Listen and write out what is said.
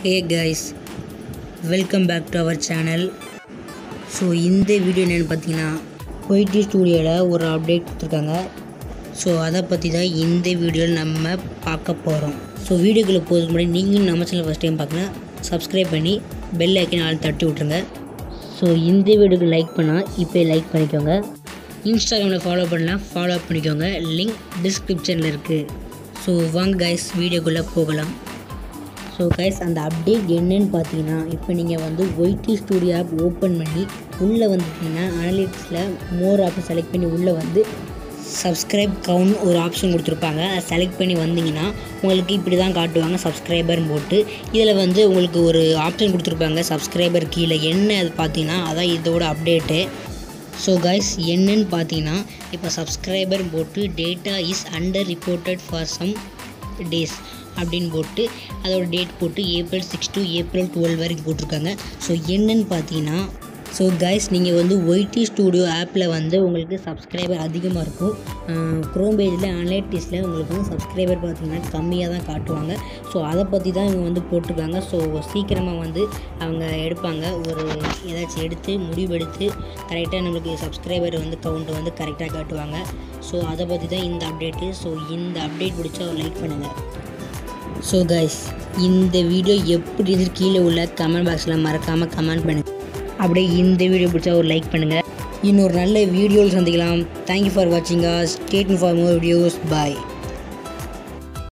Hey guys, welcome back to our channel. So இந்த video என்னென்னு பார்த்தீங்கன்னா YT ஸ்டூடியோவில் ஒரு அப்டேட் கொடுத்துருக்காங்க. ஸோ அதை பற்றி தான் இந்த வீடியோவில் நம்ம பார்க்க போகிறோம். ஸோ வீடியோக்குள்ளே போகிறதுக்கு முன்னாடி நீங்களும் நம்ம சேனல் ஃபஸ்ட் டைம் பார்க்கணும், சப்ஸ்கிரைப் பண்ணி பெல் ஐக்கன் ஆல் தட்டி விட்ருங்க. ஸோ இந்த வீடியோக்கு லைக் பண்ணால் இப்போ லைக் பண்ணிக்கோங்க. இன்ஸ்டாகிராமில் ஃபாலோ பண்ணலாம், ஃபாலோ பண்ணிக்கோங்க. லிங்க் டிஸ்கிரிப்ஷனில் இருக்குது. ஸோ வாங்க கைஸ் வீடியோக்குள்ளே போகலாம். ஸோ கைஸ் அந்த அப்டேட் என்னன்னு பார்த்தீங்கன்னா, இப்போ நீங்கள் வந்து YT ஸ்டூடியோ ஆப் ஓப்பன் பண்ணி உள்ளே வந்துட்டிங்கன்னா அனலிட்டிக்ஸில் மோர் ஆப்ஷன் செலக்ட் பண்ணி உள்ளே வந்து சப்ஸ்கிரைப் கவுண்ட் ஒரு ஆப்ஷன் கொடுத்துருப்பாங்க. அதை செலக்ட் பண்ணி வந்தீங்கன்னா உங்களுக்கு இப்படி தான் காட்டுவாங்க சப்ஸ்கிரைபர்னு போட்டு. இதில் வந்து உங்களுக்கு ஒரு ஆப்ஷன் கொடுத்துருப்பாங்க சப்ஸ்கிரைபர் கீழே. என்ன அது பார்த்தீங்கன்னா அதான் இதோட அப்டேட்டு. ஸோ கைஸ் என்னன்னு பார்த்தீங்கன்னா, இப்போ சப்ஸ்கிரைபர் போட்டு data is under reported for some days அப்படின்னு போட்டு அதோட டேட் போட்டு April 6 to April 12 வரைக்கும் போட்டிருக்காங்க. ஸோ என்னன்னு பார்த்தீங்கன்னா, ஸோ கைஸ் நீங்கள் வந்து YT ஸ்டூடியோ ஆப்பில் வந்து உங்களுக்கு சப்ஸ்கிரைபர் அதிகமாக இருக்கும். க்ரோம் பேஜில் அனலிட்டிக்ஸில் உங்களுக்கு வந்து சப்ஸ்கிரைபர் பார்த்தீங்கன்னா கம்மியாக தான் காட்டுவாங்க. ஸோ அதை பற்றி தான் இவங்க வந்து போட்டிருக்காங்க. ஸோ சீக்கிரமாக வந்து அவங்க எடுப்பாங்க, ஒரு ஏதாச்சும் எடுத்து முடிவெடுத்து கரெக்டாக நம்மளுக்கு சப்ஸ்கிரைபர் வந்து கவுண்ட்டை வந்து கரெக்டாக காட்டுவாங்க. ஸோ அதை பற்றி தான் இந்த அப்டேட்டு. ஸோ இந்த அப்டேட் பிடிச்சா ஒரு லைக் பண்ணுங்கள். ஸோ கைஸ் இந்த வீடியோ எப்படி இருந்து கீழே உள்ள கமெண்ட் பாக்ஸில் மறக்காமல் கமெண்ட் பண்ணுங்கள். அப்படியே இந்த வீடியோ பிடிச்சா ஒரு லைக் பண்ணுங்கள். இன்னொரு நல்ல வீடியோவில் சந்திக்கலாம். தேங்க்யூ ஃபார் வாட்சிங் us. Stay tuned for more videos. Bye.